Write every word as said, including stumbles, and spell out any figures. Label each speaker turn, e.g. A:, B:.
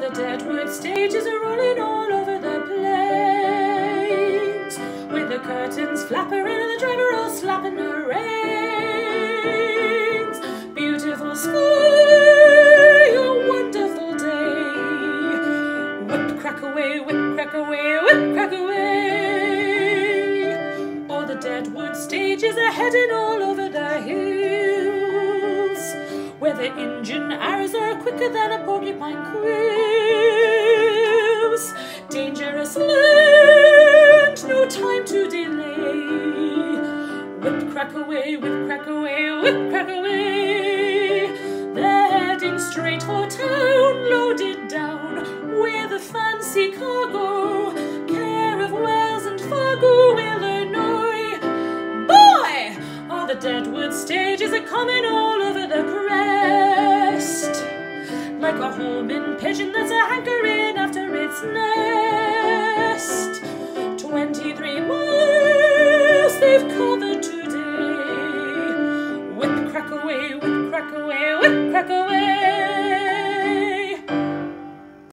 A: the Deadwood stages are rolling all over the plains, with the curtains flapping and the driver all slapping the reins. Beautiful sky, a wonderful day. Whip crack away, whip crack away, whip crack away. All the Deadwood stages are heading all over the hills, where the engine arrows are quicker than a porcupine quills. Dangerous land, no time to delay. Whip crack away, whip crack away, whip crack away. They're heading straight for town, loaded down with a fancy cargo, care of Wells and Fargo, Illinois. Boy, all the Deadwood stages are coming all over the crest, like a homing pigeon that's a hankering after its nest. Twenty-three miles they've covered today. Whip crack away, whip crack away, whip crack away.